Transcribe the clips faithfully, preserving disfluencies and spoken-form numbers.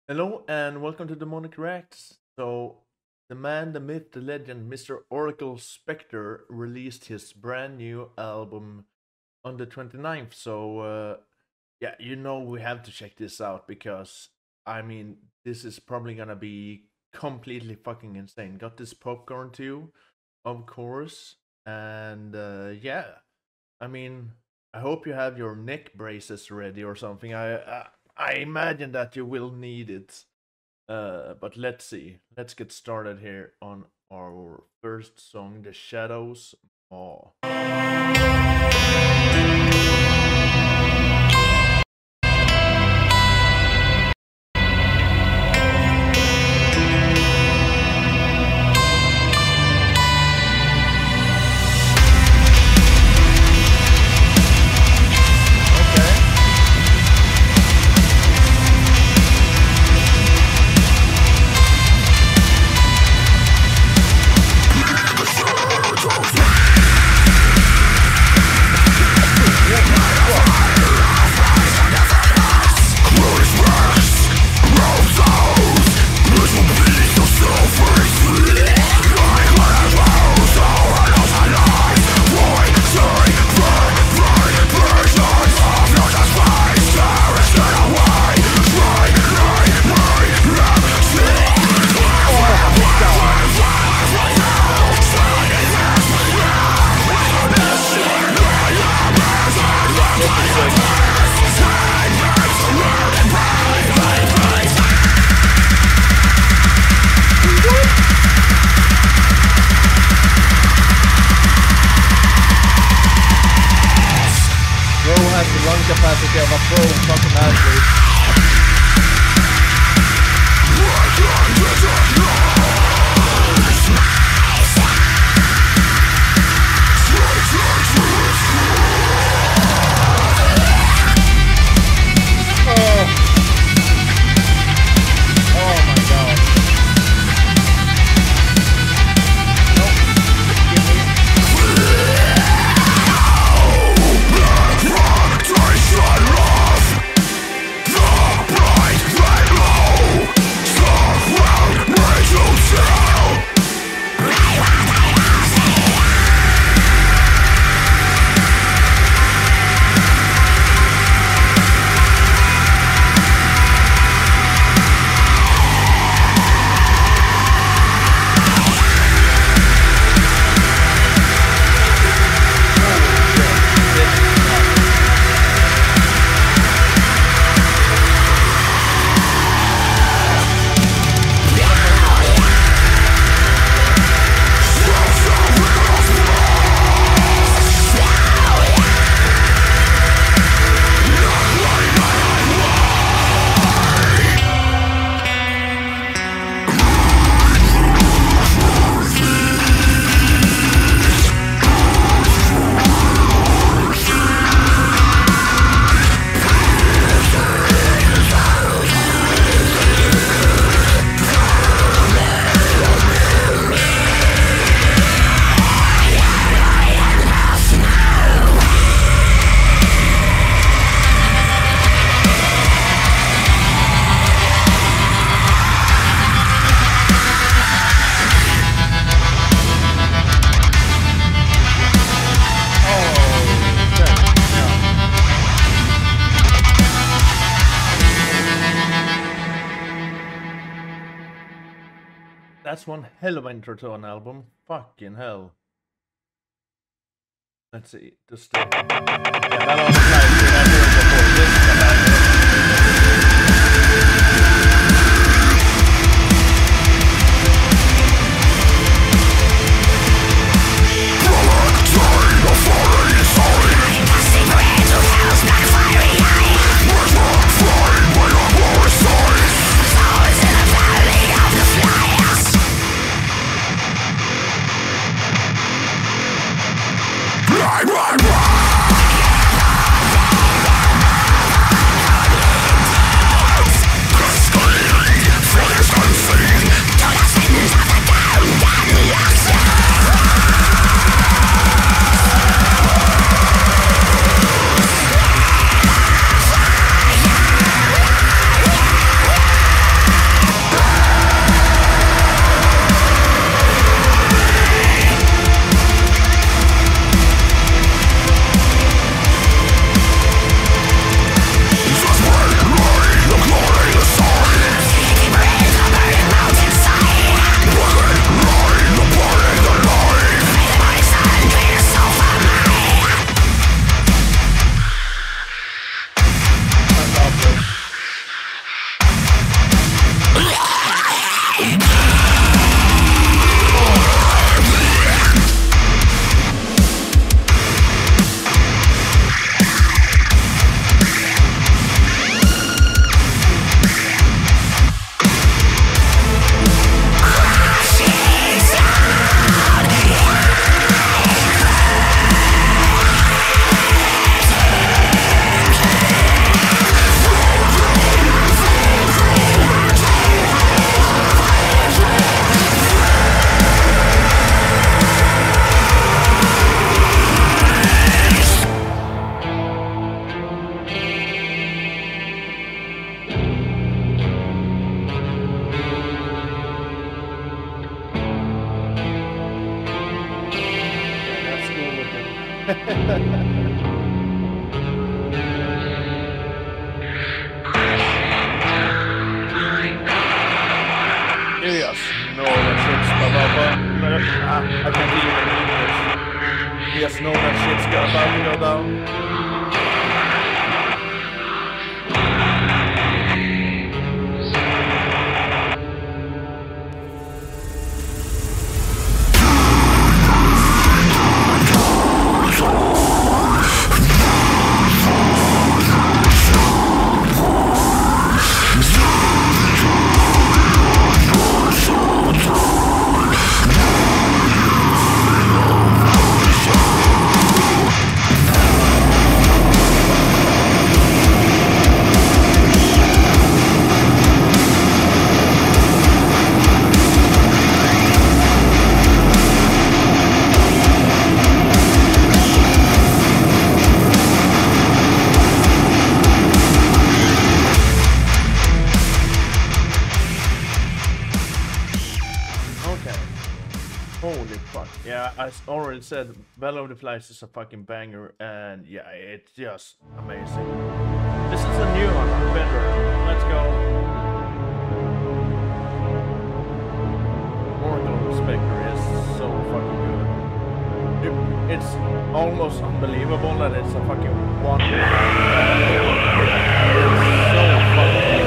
Hello and welcome to Demonic Reacts. So, the man, the myth, the legend, Mister Oracle Spectre released his brand new album on the twenty-ninth. So, uh, yeah, you know we have to check this out because, I mean, this is probably gonna be completely fucking insane. Got this popcorn too, of course. And, uh, yeah, I mean, I hope you have your neck braces ready or something. I, I I imagine that you will need it. Uh, but let's see. Let's get started here on our first song, The Shadows Maw. Has the lung capacity of a pro fucking athlete. That's one hell of an intro to an album. Fucking hell. Let's see. Just uh, yeah, that on the slide. We have heard before. This is about Yes, no, that shit's about to ah, I can't even read this. Yes, no, that shit's about to go down. Yeah, I already said Battle of the Flies is a fucking banger, and yeah, it's just amazing. This is a new one on Veteran. Let's go. Oracle Spectre is so fucking good. It, it's almost unbelievable that it's a fucking one. It's so fucking good.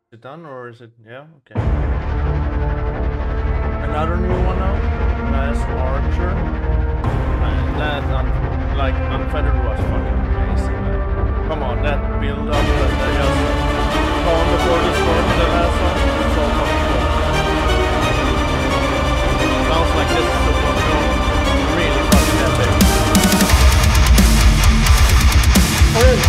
Is it done or is it? Yeah, okay. Another new one now. Last Archer. And that, un like, Unfettered was fucking amazing, man. Come on, that build up that they just calm before the storm in the last one. So fucking cool. Sounds like this is supposed to go really fucking epic. Oh!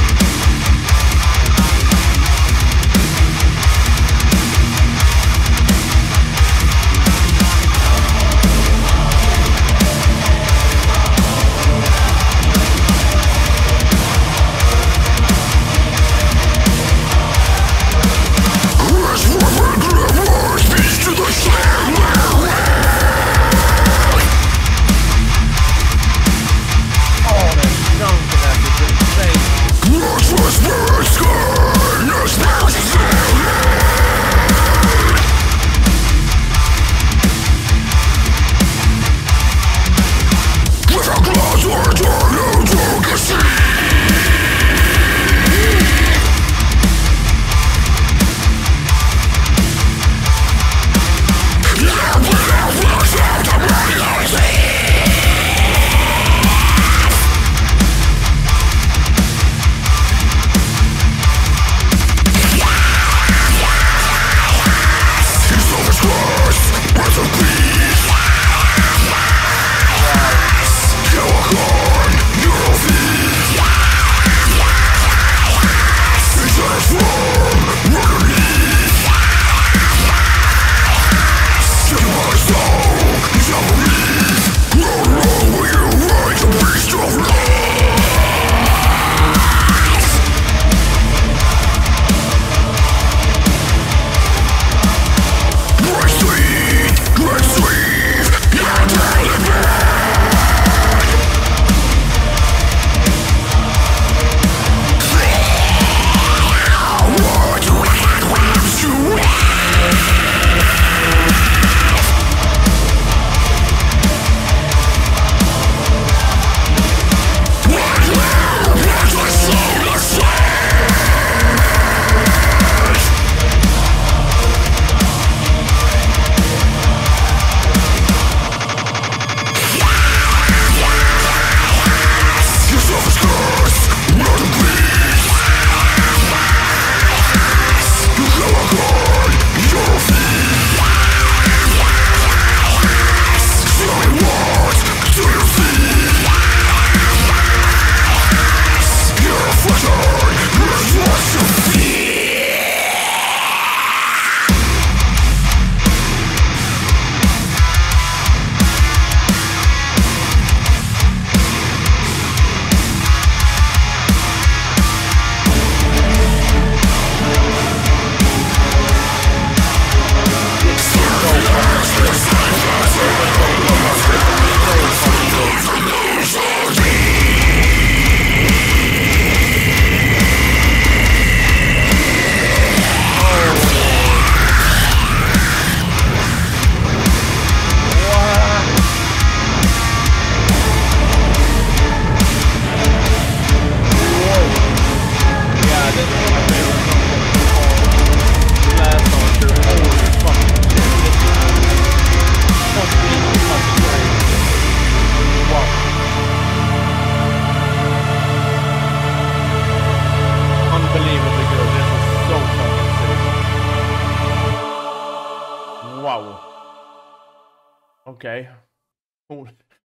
Okay. Oh.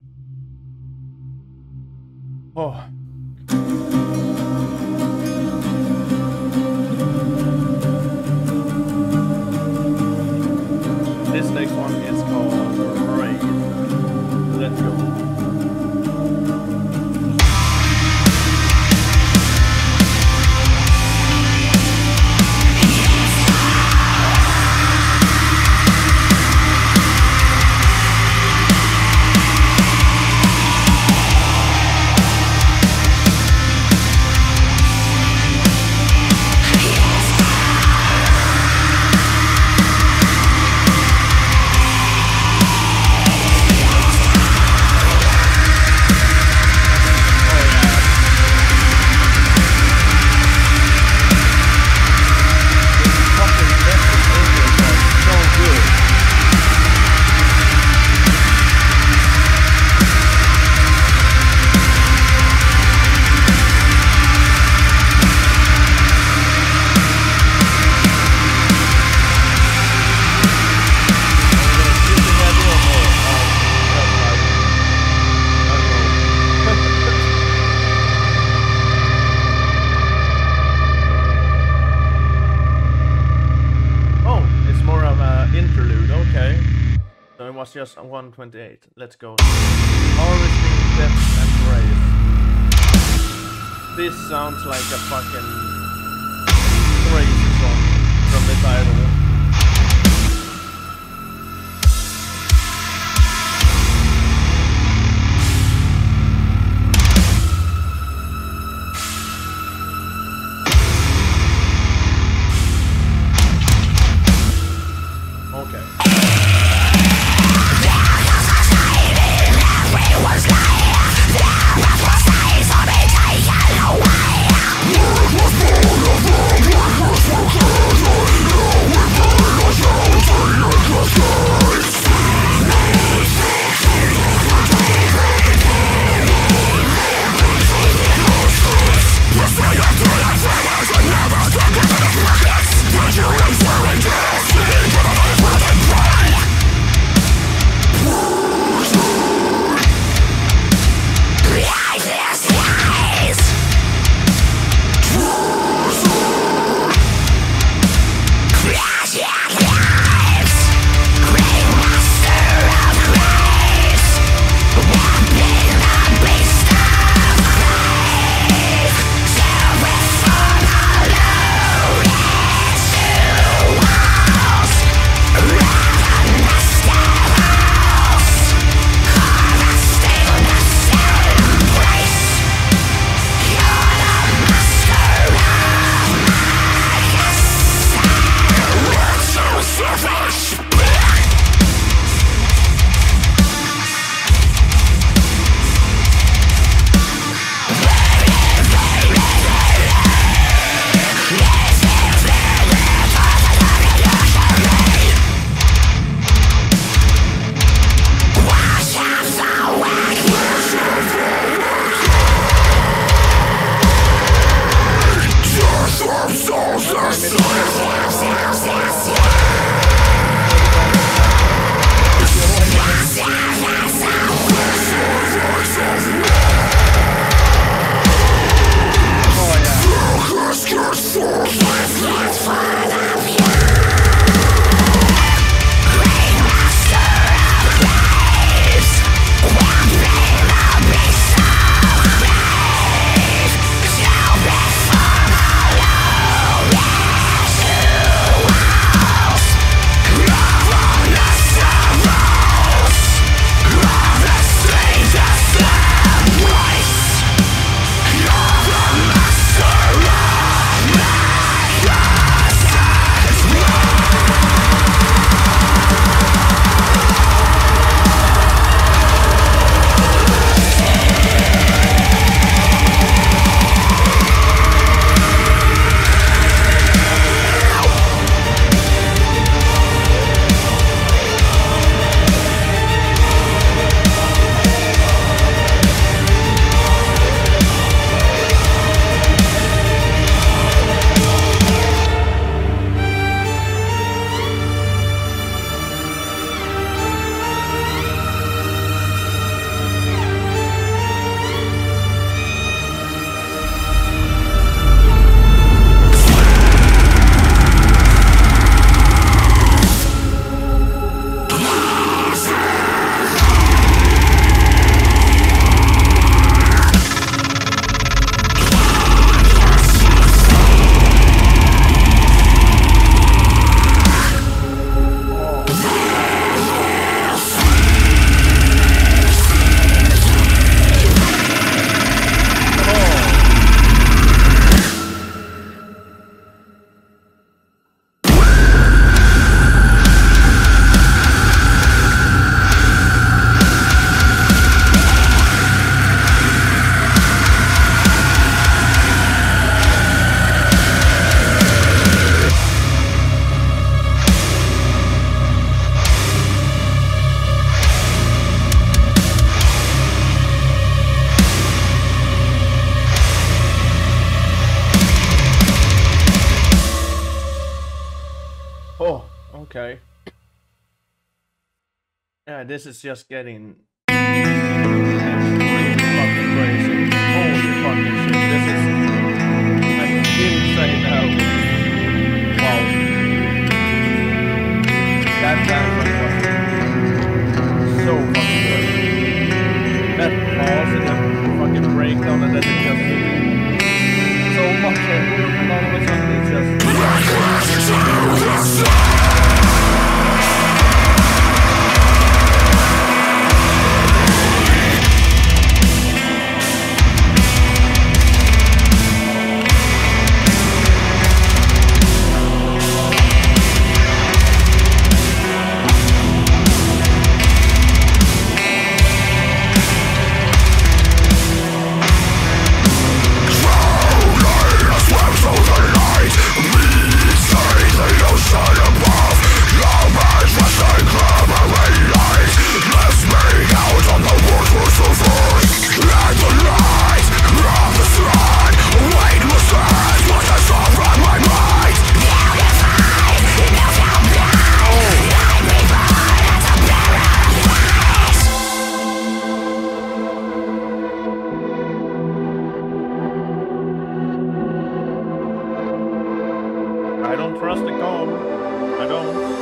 Oh. This next one is called Raid. Let's go. was just one twenty-eight. Let's go. Harvesting Death and Praise. This sounds like a fucking crazy song from the title. Okay. Yeah, this is just getting really fucking crazy. Holy fucking shit, this is an insane album. Wow. That album was I don't trust the com. I don't.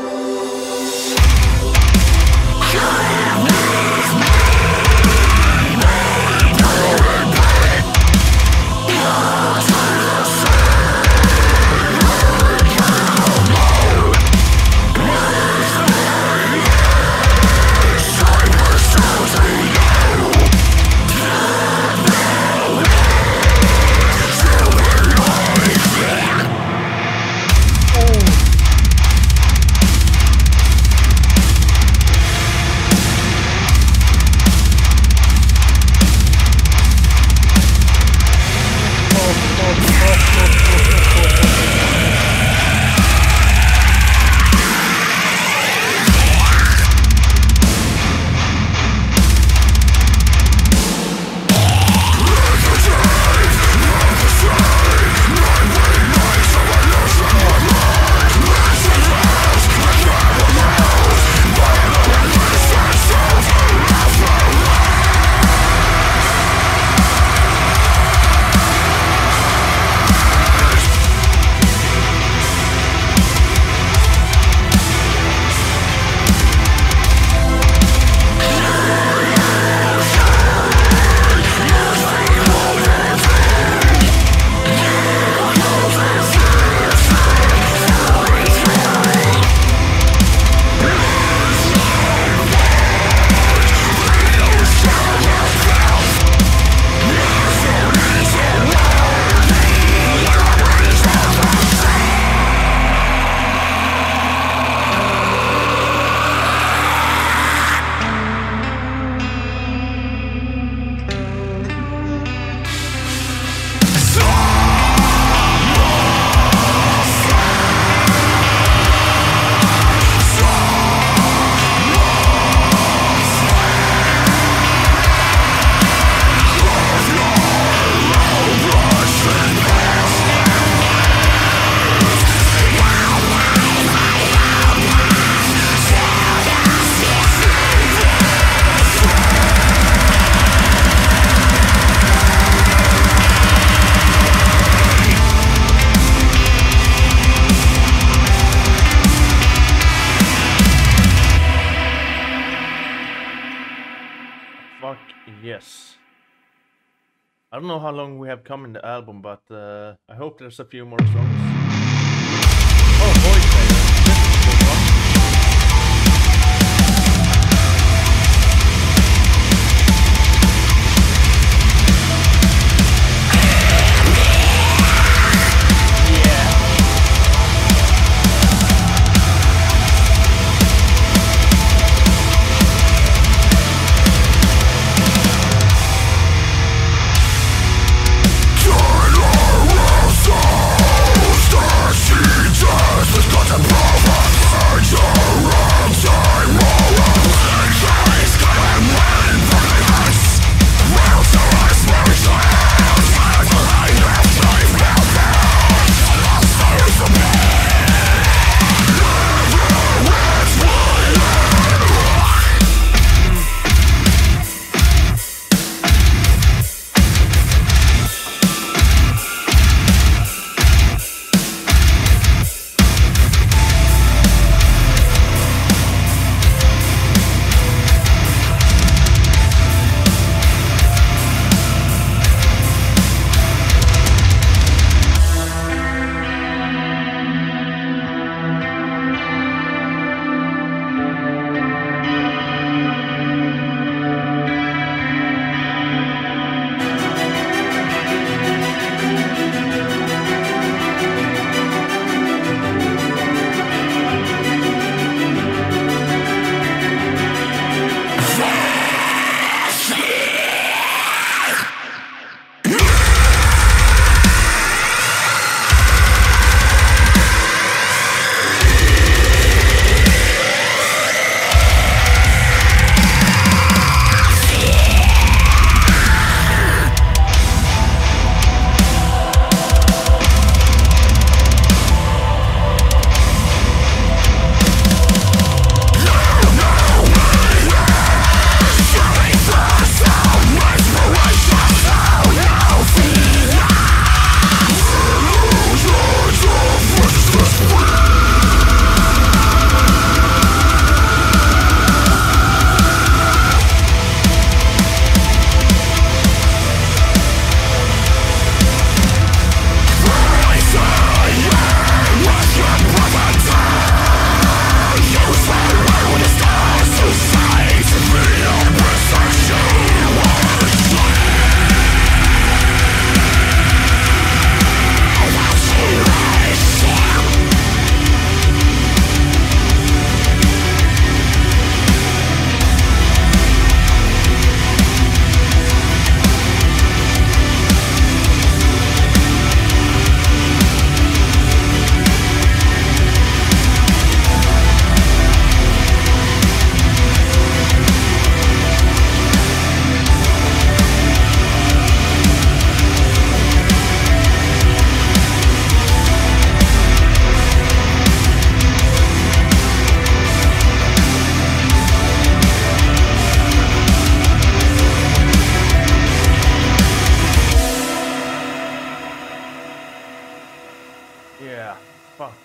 Fuck yes. I don't know how long we have come in the album, but uh, I hope there's a few more songs. Oh, voice player. This is a good one. Stop!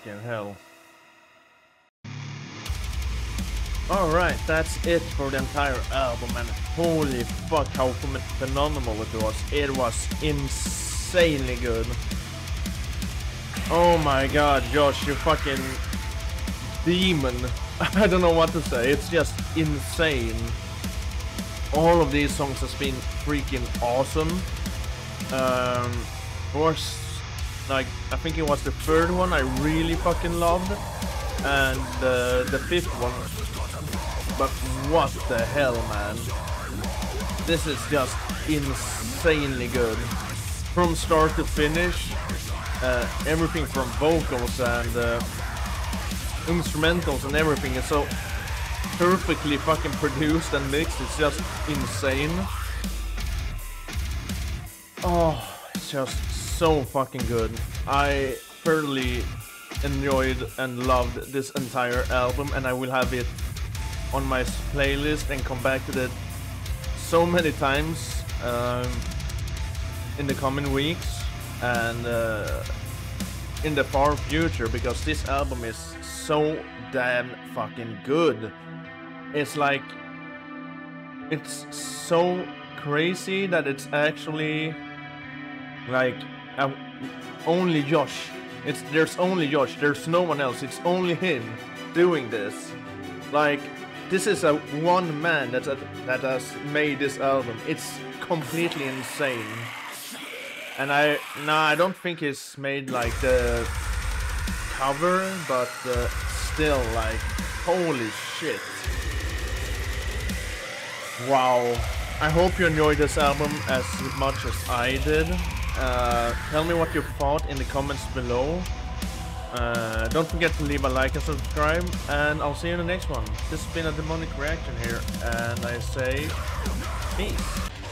Fucking hell. Alright, that's it for the entire album, and holy fuck how phenomenal it was. It was insanely good. Oh my god, Josh, you fucking demon. I don't know what to say, it's just insane. All of these songs has been freaking awesome. Um, of course, like, I think it was the third one I really fucking loved, and uh, the fifth one. But what the hell, man? This is just insanely good. From start to finish, uh, everything from vocals and uh, instrumentals and everything is so perfectly fucking produced and mixed. It's just insane. Oh, it's just so fucking good. I thoroughly enjoyed and loved this entire album, and I will have it on my playlist and come back to that so many times um, in the coming weeks and uh, in the far future, because this album is so damn fucking good. It's like, it's so crazy that it's actually like uh, only Josh. It's there's only Josh. There's no one else. It's only him doing this. Like, this is a one man that that has made this album. It's completely insane. And I nah, I don't think he's made like the cover, but uh, still, like, holy shit. Wow. I hope you enjoyed this album as much as I did. Uh, tell me what you thought in the comments below. Uh, don't forget to leave a like and subscribe, and I'll see you in the next one. This has been a Demonic Reaction here, and I say peace.